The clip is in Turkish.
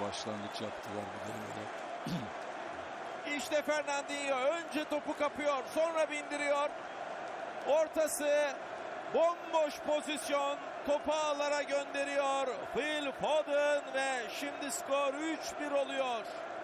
başlangıç yaptılar bu denemede. İşte Fernandinho önce topu kapıyor, sonra bindiriyor. Ortası bomboş pozisyon, topu ağlara gönderiyor Phil Foden ve şimdi skor 3-1 oluyor.